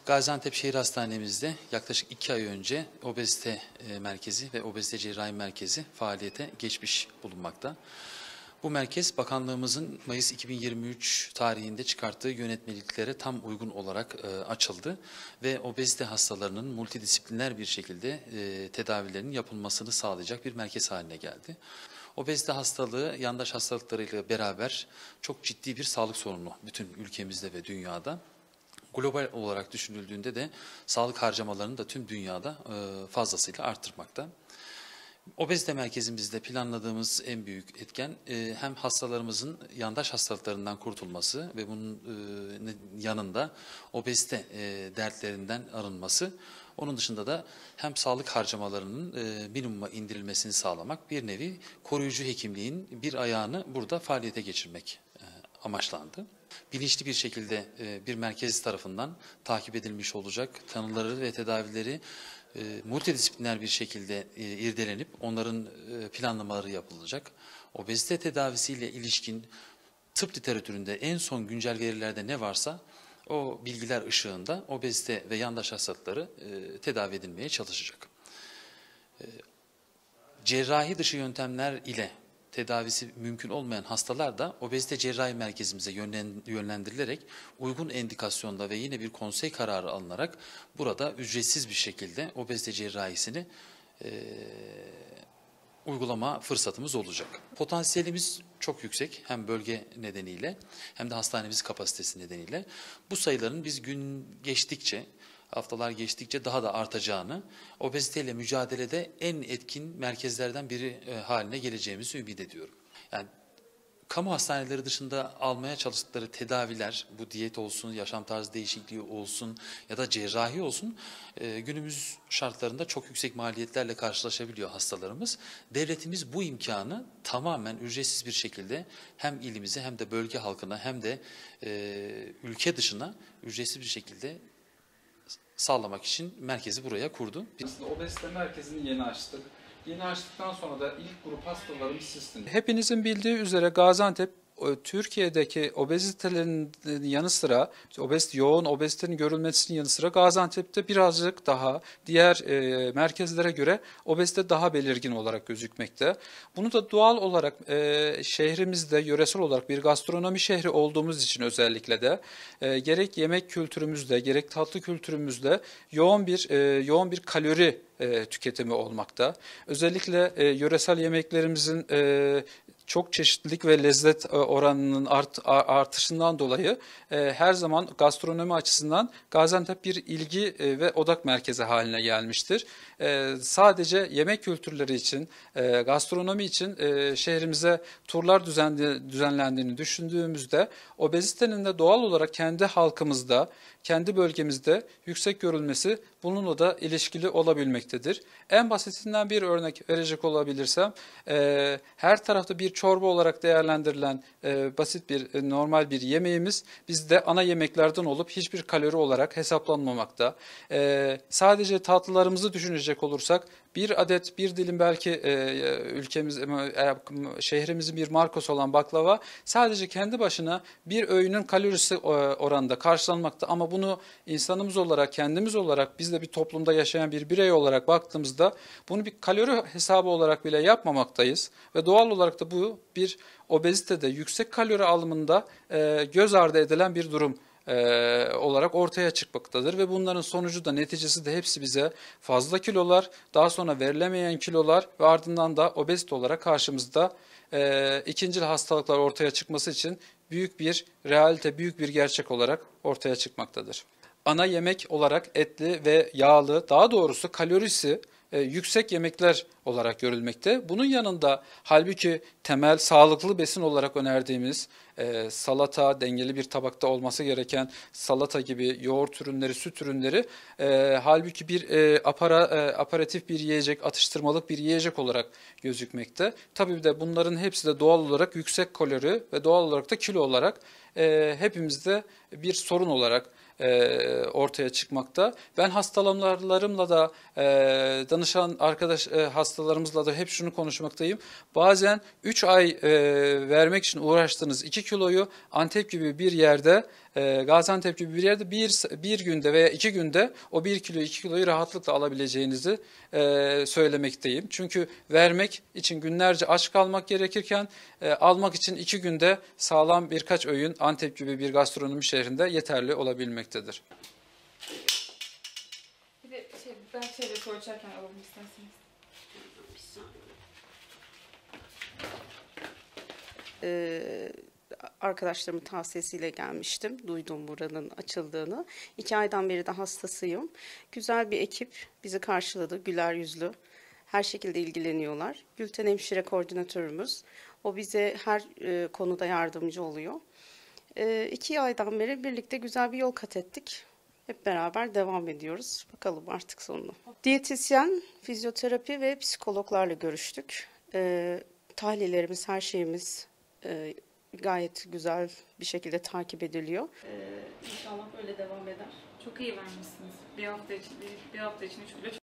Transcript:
Gaziantep Şehir Hastanemizde yaklaşık 2 ay önce obezite merkezi ve obezite cerrahi merkezi faaliyete geçmiş bulunmakta. Bu merkez bakanlığımızın Mayıs 2023 tarihinde çıkarttığı yönetmeliklere tam uygun olarak açıldı ve obezite hastalarının multidisipliner bir şekilde tedavilerinin yapılmasını sağlayacak bir merkez haline geldi. Obezite hastalığı yandaş hastalıklarıyla beraber çok ciddi bir sağlık sorunu bütün ülkemizde ve dünyada. Global olarak düşünüldüğünde de sağlık harcamalarını da tüm dünyada fazlasıyla arttırmakta. Obezite merkezimizde planladığımız en büyük etken hem hastalarımızın yandaş hastalıklarından kurtulması ve bunun yanında obezite dertlerinden arınması. Onun dışında da hem sağlık harcamalarının minimuma indirilmesini sağlamak, bir nevi koruyucu hekimliğin bir ayağını burada faaliyete geçirmek amaçlandı. Bilinçli bir şekilde bir merkez tarafından takip edilmiş olacak, tanıları ve tedavileri multidisipliner bir şekilde irdelenip onların planlamaları yapılacak. Obezite tedavisiyle ilişkin tıp literatüründe en son güncel verilerde ne varsa o bilgiler ışığında obezite ve yandaş hastalıkları tedavi edilmeye çalışacak. Cerrahi dışı yöntemler ile tedavisi mümkün olmayan hastalar da obezite cerrahi merkezimize yönlendirilerek uygun endikasyonda ve yine bir konsey kararı alınarak burada ücretsiz bir şekilde obezite cerrahisini uygulama fırsatımız olacak. Potansiyelimiz çok yüksek hem bölge nedeniyle hem de hastanemiz kapasitesi nedeniyle. Bu sayıların biz gün geçtikçe, haftalar geçtikçe daha da artacağını, obeziteyle mücadelede en etkin merkezlerden biri haline geleceğimizi ümit ediyorum. Yani kamu hastaneleri dışında almaya çalıştıkları tedaviler, bu diyet olsun, yaşam tarzı değişikliği olsun ya da cerrahi olsun, günümüz şartlarında çok yüksek maliyetlerle karşılaşabiliyor hastalarımız. Devletimiz bu imkanı tamamen ücretsiz bir şekilde hem ilimize hem de bölge halkına hem de ülke dışına ücretsiz bir şekilde sağlamak için merkezi buraya kurdu. Aslında obezite merkezini yeni açtık. Yeni açtıktan sonra da ilk grup hastalarımız sizsiniz. Hepinizin bildiği üzere Gaziantep Türkiye'deki obezitelerin yanı sıra, yoğun obezitenin görülmesinin yanı sıra Gaziantep'te birazcık daha diğer merkezlere göre obezite daha belirgin olarak gözükmekte. Bunu da doğal olarak şehrimizde yöresel olarak bir gastronomi şehri olduğumuz için özellikle de gerek yemek kültürümüzde gerek tatlı kültürümüzde yoğun bir kalori tüketimi olmakta. Özellikle yöresel yemeklerimizin çok çeşitlilik ve lezzet oranının artışından dolayı her zaman gastronomi açısından Gaziantep bir ilgi ve odak merkezi haline gelmiştir. Sadece yemek kültürleri için, gastronomi için şehrimize turlar düzenlendiğini düşündüğümüzde obezitenin de doğal olarak kendi halkımızda, kendi bölgemizde yüksek görülmesi bununla da ilişkili olabilmektedir. En basitinden bir örnek verecek olabilirsem, her tarafta bir çorba olarak değerlendirilen basit bir normal bir yemeğimiz bizde ana yemeklerden olup hiçbir kalori olarak hesaplanmamakta. Sadece tatlılarımızı düşünecek olursak bir dilim belki şehrimizin bir markası olan baklava sadece kendi başına bir öğünün kalorisi oranında karşılanmakta ama bunu insanımız olarak, kendimiz olarak, biz de bir toplumda yaşayan bir birey olarak baktığımızda bunu bir kalori hesabı olarak bile yapmamaktayız ve doğal olarak da bu bir obezitede yüksek kalori alımında göz ardı edilen bir durum olarak ortaya çıkmaktadır ve bunların sonucu da neticesi de hepsi bize fazla kilolar, daha sonra verilemeyen kilolar ve ardından da obezite olarak karşımızda ikincil hastalıklar ortaya çıkması için büyük bir realite, büyük bir gerçek olarak ortaya çıkmaktadır. Ana yemek olarak etli ve yağlı, daha doğrusu kalorisi yüksek yemekler olarak görülmekte. Bunun yanında halbuki temel sağlıklı besin olarak önerdiğimiz salata, dengeli bir tabakta olması gereken salata gibi yoğurt ürünleri, süt ürünleri halbuki bir aperatif bir yiyecek, atıştırmalık bir yiyecek olarak gözükmekte. Tabii de bunların hepsi de doğal olarak yüksek kalori ve doğal olarak da kilo olarak hepimizde bir sorun olarak ortaya çıkmakta. Ben hastalarımla da danışan hastalarımızla da hep şunu konuşmaktayım. Bazen 3 ay vermek için uğraştığınız 2 kiloyu Antep gibi bir yerde Gaziantep gibi bir yerde bir günde veya 2 günde o 1 kilo 2 kiloyu rahatlıkla alabileceğinizi söylemekteyim. Çünkü vermek için günlerce aç kalmak gerekirken almak için 2 günde sağlam birkaç öğün Antep gibi bir gastronomi şehrinde yeterli olabilmektedir. Bir de ben çevre ölçerken alalım isterseniz. Arkadaşlarımın tavsiyesiyle gelmiştim. Duydum buranın açıldığını. 2 aydan beri de hastasıyım. Güzel bir ekip bizi karşıladı. Güler yüzlü. Her şekilde ilgileniyorlar. Gülten Hemşire koordinatörümüz. O bize her konuda yardımcı oluyor. 2 aydan beri birlikte güzel bir yol kat ettik. Hep beraber devam ediyoruz. Bakalım artık sonunu. Diyetisyen, fizyoterapi ve psikologlarla görüştük. Tahlillerimiz, her şeyimiz gayet güzel bir şekilde takip ediliyor. İnşallah böyle devam eder. Çok iyi vermişsiniz. Bir hafta için 3 kilo